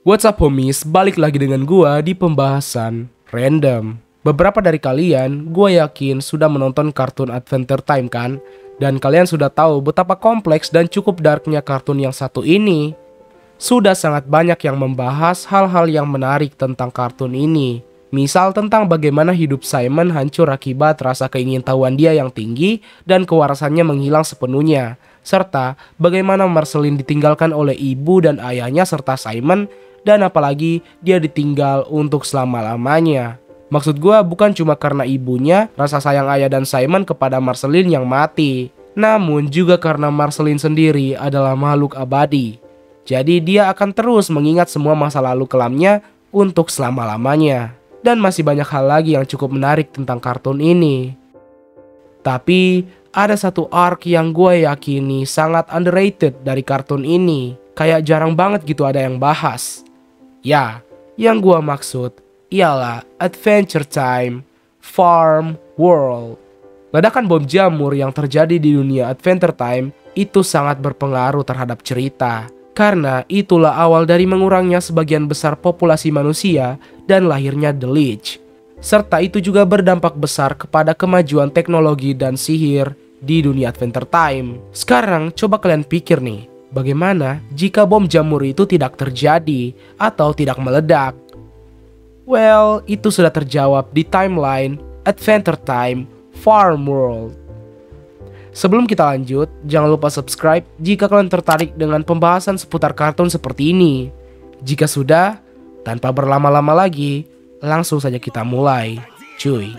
What's up homies, balik lagi dengan gua di pembahasan random. Beberapa dari kalian, gua yakin sudah menonton kartun Adventure Time kan? Dan kalian sudah tahu betapa kompleks dan cukup darknya kartun yang satu ini. Sudah sangat banyak yang membahas hal-hal yang menarik tentang kartun ini. Misal tentang bagaimana hidup Simon hancur akibat rasa keingintahuan dia yang tinggi dan kewarasannya menghilang sepenuhnya. Serta bagaimana Marceline ditinggalkan oleh ibu dan ayahnya serta Simon, dan apalagi dia ditinggal untuk selama-lamanya. Maksud gue bukan cuma karena ibunya, rasa sayang ayah dan Simon kepada Marceline yang mati. Namun juga karena Marceline sendiri adalah makhluk abadi. Jadi dia akan terus mengingat semua masa lalu kelamnya untuk selama-lamanya. Dan masih banyak hal lagi yang cukup menarik tentang kartun ini. Tapi ada satu arc yang gue yakini sangat underrated dari kartun ini. Kayak jarang banget gitu ada yang bahas. Ya, yang gue maksud ialah Adventure Time Farm World. Ledakan bom jamur yang terjadi di dunia Adventure Time itu sangat berpengaruh terhadap cerita. Karena itulah awal dari mengurangnya sebagian besar populasi manusia dan lahirnya The Lich. Serta itu juga berdampak besar kepada kemajuan teknologi dan sihir di dunia Adventure Time. Sekarang coba kalian pikir nih, bagaimana jika bom jamur itu tidak terjadi atau tidak meledak? Well, itu sudah terjawab di timeline Adventure Time Farm World. Sebelum kita lanjut, jangan lupa subscribe jika kalian tertarik dengan pembahasan seputar kartun seperti ini. Jika sudah, tanpa berlama-lama lagi, langsung saja kita mulai, cuy.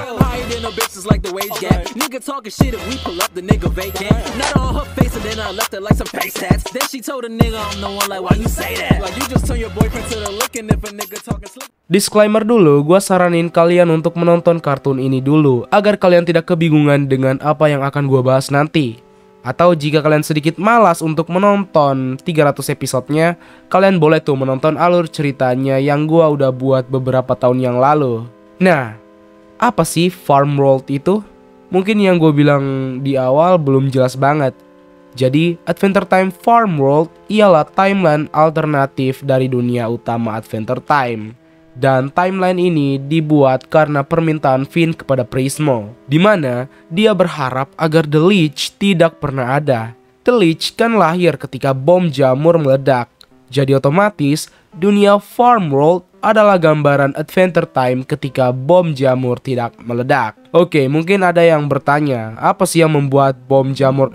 Disclaimer dulu, gue saranin kalian untuk menonton kartun ini dulu agar kalian tidak kebingungan dengan apa yang akan gue bahas nanti. Atau jika kalian sedikit malas untuk menonton 300 episodenya, kalian boleh tuh menonton alur ceritanya yang gue udah buat beberapa tahun yang lalu. Nah, apa sih Farm World itu? Mungkin yang gue bilang di awal belum jelas banget. Jadi, Adventure Time Farm World ialah timeline alternatif dari dunia utama Adventure Time. Dan timeline ini dibuat karena permintaan Finn kepada Prismo, di mana dia berharap agar The Lich tidak pernah ada. The Lich kan lahir ketika bom jamur meledak. Jadi otomatis dunia Farm World adalah gambaran Adventure Time ketika bom jamur tidak meledak. Oke, mungkin ada yang bertanya, apa sih yang membuat bom jamur?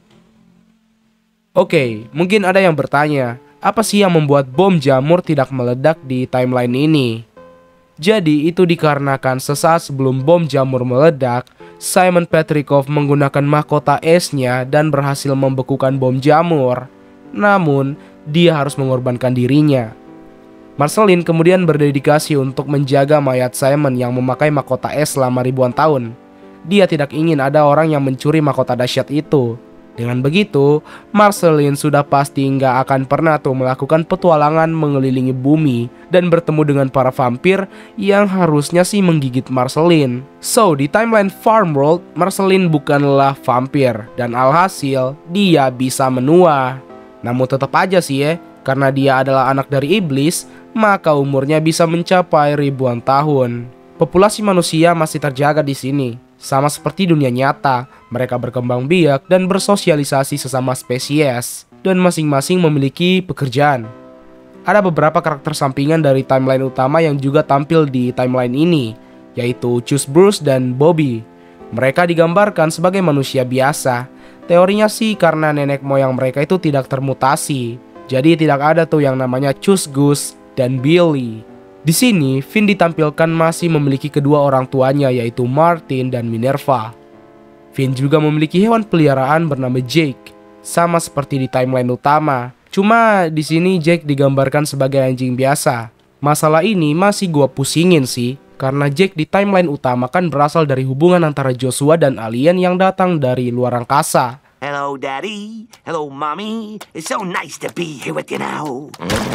Apa sih yang membuat bom jamur tidak meledak di timeline ini? Jadi itu dikarenakan sesaat sebelum bom jamur meledak, Simon Petrikov menggunakan mahkota esnya dan berhasil membekukan bom jamur. Namun, dia harus mengorbankan dirinya. Marceline kemudian berdedikasi untuk menjaga mayat Simon yang memakai mahkota es selama ribuan tahun. Dia tidak ingin ada orang yang mencuri mahkota dahsyat itu. Dengan begitu, Marceline sudah pasti nggak akan pernah tuh melakukan petualangan mengelilingi bumi dan bertemu dengan para vampir yang harusnya sih menggigit Marceline. So, di timeline Farm World, Marceline bukanlah vampir dan alhasil dia bisa menua. Namun tetap aja sih karena dia adalah anak dari iblis, maka umurnya bisa mencapai ribuan tahun. Populasi manusia masih terjaga di sini. Sama seperti dunia nyata, mereka berkembang biak dan bersosialisasi sesama spesies, dan masing-masing memiliki pekerjaan. Ada beberapa karakter sampingan dari timeline utama yang juga tampil di timeline ini, yaitu Chus Bruce dan Bobby. Mereka digambarkan sebagai manusia biasa. Teorinya sih karena nenek moyang mereka itu tidak termutasi, jadi tidak ada tuh yang namanya Chus Gus dan Billy. Di sini, Finn ditampilkan masih memiliki kedua orang tuanya yaitu Martin dan Minerva. Finn juga memiliki hewan peliharaan bernama Jake, sama seperti di timeline utama. Cuma di sini Jake digambarkan sebagai anjing biasa. Masalah ini masih gua pusingin sih, karena Jake di timeline utama kan berasal dari hubungan antara Joshua dan alien yang datang dari luar angkasa. Hello, Daddy. Hello, Mommy. It's so nice to be here with you now.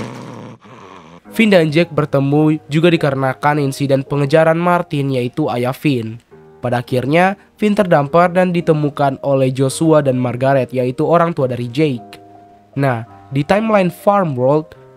Finn dan Jake bertemu juga dikarenakan insiden pengejaran Martin yaitu ayah Finn. Pada akhirnya, Finn terdampar dan ditemukan oleh Joshua dan Margaret yaitu orang tua dari Jake. Nah, di timeline Farm World,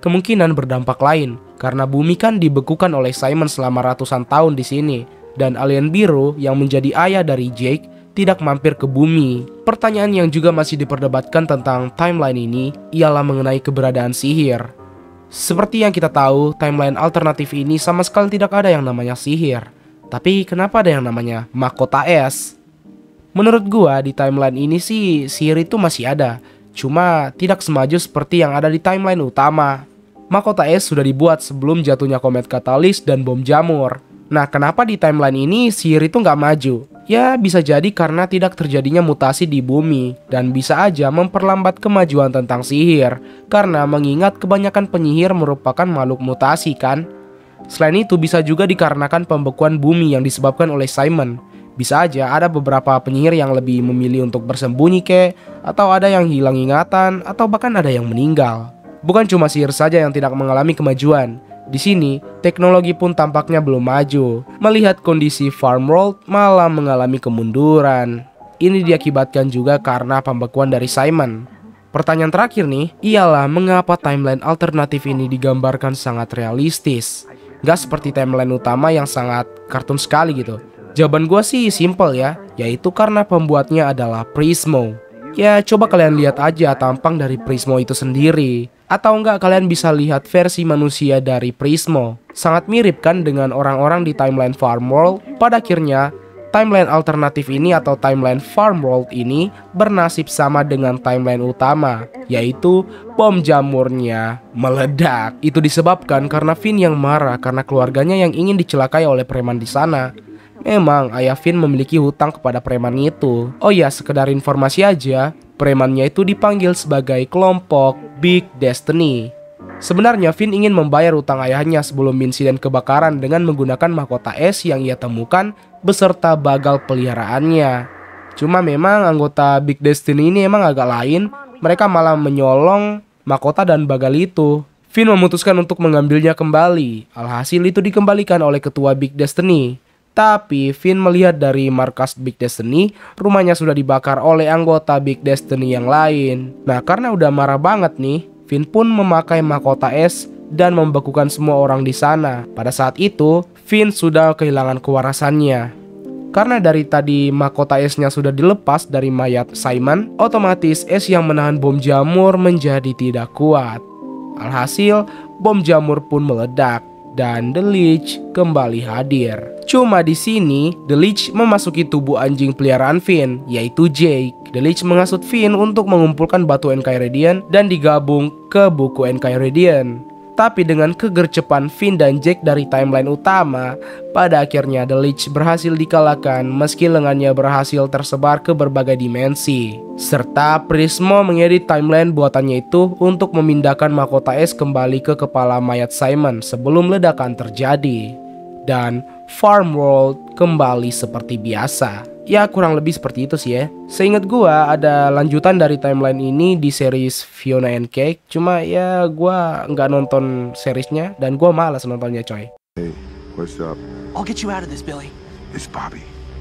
kemungkinan berdampak lain, karena bumi kan dibekukan oleh Simon selama ratusan tahun di sini, dan alien biru yang menjadi ayah dari Jake tidak mampir ke bumi. Pertanyaan yang juga masih diperdebatkan tentang timeline ini ialah mengenai keberadaan sihir. Seperti yang kita tahu, timeline alternatif ini sama sekali tidak ada yang namanya sihir. Tapi kenapa ada yang namanya mahkota es? Menurut gua di timeline ini sih sihir itu masih ada, cuma tidak semaju seperti yang ada di timeline utama. Mahkota es sudah dibuat sebelum jatuhnya komet Katalis dan bom jamur. Nah, kenapa di timeline ini sihir itu nggak maju? Ya, bisa jadi karena tidak terjadinya mutasi di bumi, dan bisa aja memperlambat kemajuan tentang sihir, karena mengingat kebanyakan penyihir merupakan makhluk mutasi kan? Selain itu bisa juga dikarenakan pembekuan bumi yang disebabkan oleh Simon. Bisa aja ada beberapa penyihir yang lebih memilih untuk bersembunyi atau ada yang hilang ingatan, atau bahkan ada yang meninggal. Bukan cuma sihir saja yang tidak mengalami kemajuan. Di sini, teknologi pun tampaknya belum maju. Melihat kondisi Farm World malah mengalami kemunduran. Ini diakibatkan juga karena pembekuan dari Simon. Pertanyaan terakhir nih, ialah mengapa timeline alternatif ini digambarkan sangat realistis? Gak seperti timeline utama yang sangat kartun sekali gitu. Jawaban gue sih simple ya, yaitu karena pembuatnya adalah Prismo. Ya coba kalian lihat aja tampang dari Prismo itu sendiri. Atau enggak kalian bisa lihat versi manusia dari Prismo. Sangat mirip kan dengan orang-orang di timeline Farm World. Pada akhirnya, timeline alternatif ini atau timeline Farm World ini bernasib sama dengan timeline utama, yaitu bom jamurnya meledak. Itu disebabkan karena Finn yang marah karena keluarganya yang ingin dicelakai oleh preman di sana. Memang ayah Finn memiliki hutang kepada preman itu. Oh ya, sekedar informasi aja, premannya itu dipanggil sebagai kelompok Big Destiny. Sebenarnya Finn ingin membayar hutang ayahnya sebelum insiden kebakaran dengan menggunakan mahkota es yang ia temukan beserta bagal peliharaannya. Cuma memang anggota Big Destiny ini emang agak lain, mereka malah menyolong mahkota dan bagal itu. Finn memutuskan untuk mengambilnya kembali. Alhasil itu dikembalikan oleh ketua Big Destiny. Tapi Finn melihat dari markas Big Destiny, rumahnya sudah dibakar oleh anggota Big Destiny yang lain. Nah, karena udah marah banget nih, Finn pun memakai mahkota es dan membekukan semua orang di sana. Pada saat itu, Finn sudah kehilangan kewarasannya. Karena dari tadi mahkota esnya sudah dilepas dari mayat Simon, otomatis es yang menahan bom jamur menjadi tidak kuat. Alhasil, bom jamur pun meledak dan The Lich kembali hadir. Cuma di sini, The Lich memasuki tubuh anjing peliharaan Finn, yaitu Jake. The Lich menghasut Finn untuk mengumpulkan batu Enchiridion dan digabung ke buku Enchiridion. Tapi dengan kegercepan Finn dan Jake dari timeline utama, pada akhirnya The Lich berhasil dikalahkan meski lengannya berhasil tersebar ke berbagai dimensi. Serta Prismo mengedit timeline buatannya itu untuk memindahkan mahkota es kembali ke kepala mayat Simon sebelum ledakan terjadi. Dan Farm World kembali seperti biasa. Ya kurang lebih seperti itu sih ya. Seingat gua ada lanjutan dari timeline ini di series Fiona and Cake. Cuma ya gua nggak nonton seriesnya dan gua malas nontonnya coy. Hey, what's up? I'll get you out of this, Billy. It's Bobby.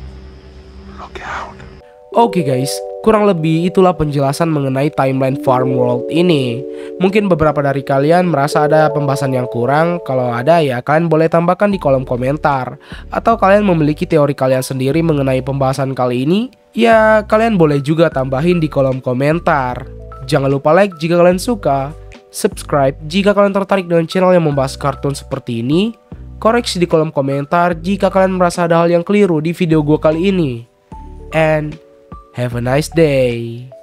Look out. Oke guys, kurang lebih itulah penjelasan mengenai timeline Farm World ini. Mungkin beberapa dari kalian merasa ada pembahasan yang kurang. Kalau ada ya kalian boleh tambahkan di kolom komentar. Atau kalian memiliki teori kalian sendiri mengenai pembahasan kali ini, ya kalian boleh juga tambahin di kolom komentar. Jangan lupa like jika kalian suka, subscribe jika kalian tertarik dengan channel yang membahas kartun seperti ini, koreksi di kolom komentar jika kalian merasa ada hal yang keliru di video gua kali ini. And have a nice day.